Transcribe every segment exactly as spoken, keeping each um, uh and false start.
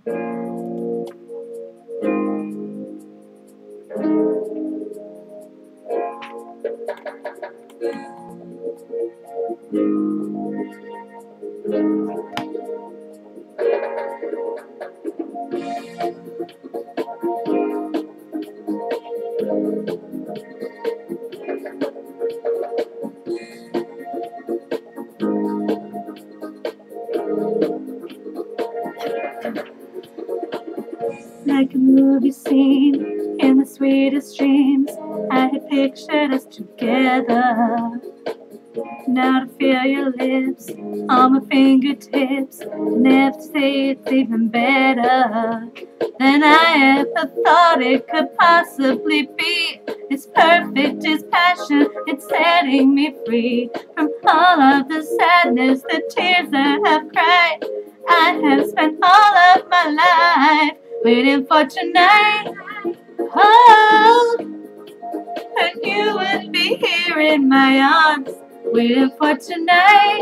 Like a movie scene in the sweetest dreams, I had pictured us together. Now to feel your lips on my fingertips, and have to say it's even better than I ever thought it could possibly be. It's perfect, it's passion, it's setting me free from all of the sadness, the tears that I've cried. I have spent all of my life waiting for tonight. Oh, and you would be here in my arms, waiting for tonight.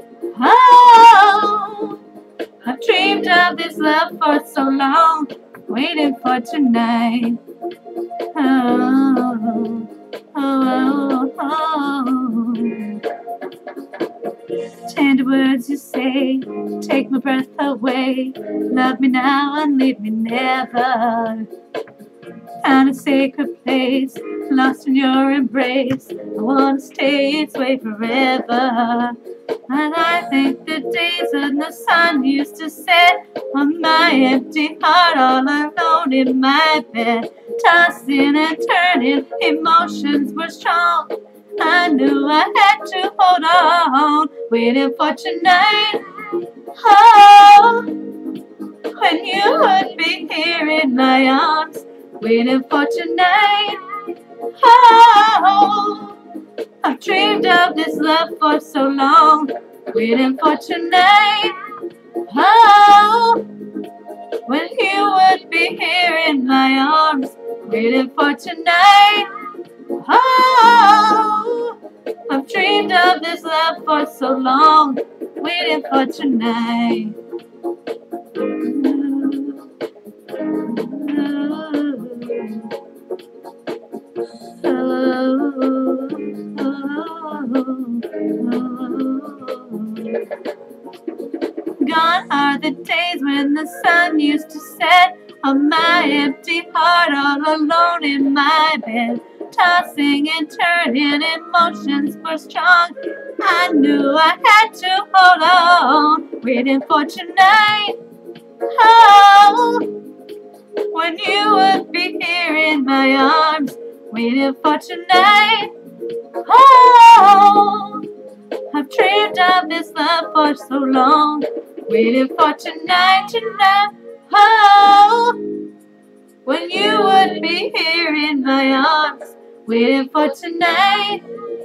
Oh, I've dreamed of this love for so long, waiting for tonight. Oh, oh, oh, oh. Tender words you say, take my breath away. Love me now and leave me never. Found a sacred place, lost in your embrace. I wanna stay its way forever. And I think the days when the sun used to set on my empty heart, all alone in my bed, tossing and turning, emotions were strong. I knew I had to hold on, waiting for tonight. Oh, when you would be here in my arms, waiting for tonight. Oh, I've dreamed of this love for so long, waiting for tonight. Oh, when you would be here in my arms, waiting for tonight. Oh, I've dreamed of this love for so long, waiting for tonight. Gone are the days when the sun used to set on my empty heart, all alone in my bed, tossing and turning, emotions were strong. I knew I had to hold on, waiting for tonight. Oh, when you would be here in my arms, waiting for tonight. Oh, I've dreamed of this love for so long, waiting for tonight, tonight. Oh, when you would be here in my arms, waiting for tonight.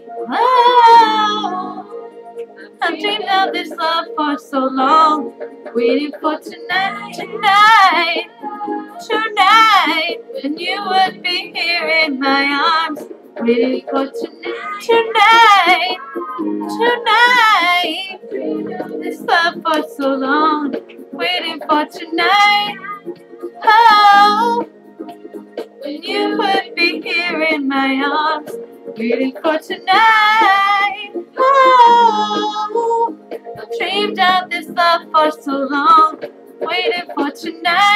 Oh, I've dreamed of this love for so long, waiting for tonight, tonight, tonight. When you would be here in my arms, waiting for tonight, tonight, tonight. This love for so long, waiting for tonight. Oh, when you would be here in my arms, waiting for tonight. Oh, I've dreamed of this love for so long, waiting for tonight.